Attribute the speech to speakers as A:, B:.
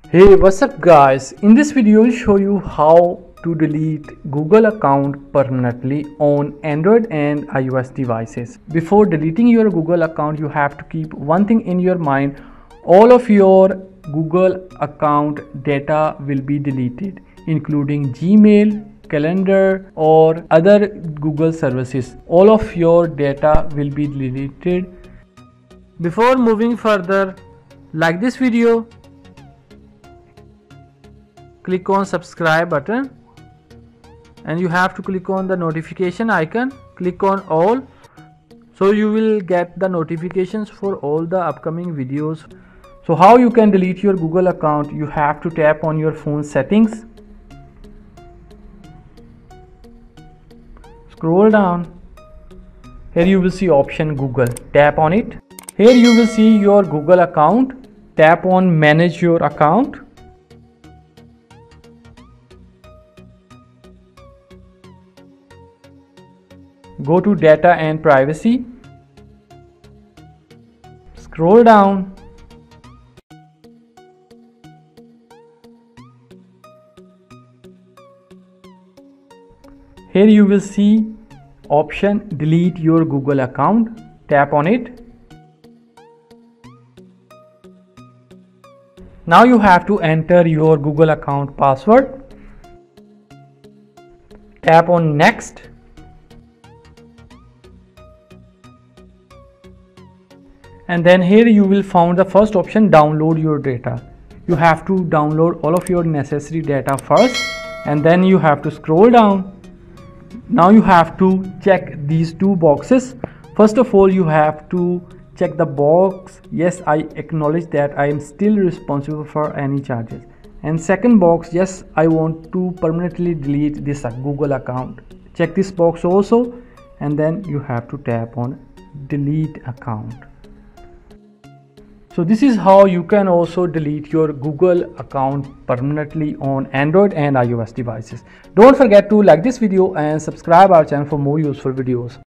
A: Hey, what's up guys? In this video I'll show you how to delete Google account permanently on Android and iOS devices. Before deleting your Google account, you have to keep one thing in your mind. All of your Google account data will be deleted, including Gmail, calendar or other Google services. All of your data will be deleted. Before moving further, like this video, click on subscribe button and you have to click on the notification icon. Click on all so you will get the notifications for all the upcoming videos. So how you can delete your Google account? You have to tap on your phone settings, scroll down. Here you will see option Google, tap on it. Here you will see your Google account, tap on manage your account. Go to data and privacy, scroll down. Here you will see option delete your Google account, tap on it. Now you have to enter your Google account password, tap on next. And then here you will find the first option, download your data. You have to download all of your necessary data first and then you have to scroll down. Now you have to check these two boxes. First of all, you have to check the box, yes, I acknowledge that I am still responsible for any charges. And second box, yes, I want to permanently delete this Google account. Check this box also and then you have to tap on delete account. So this is how you can also delete your Google account permanently on Android and iOS devices. Don't forget to like this video and subscribe our channel for more useful videos.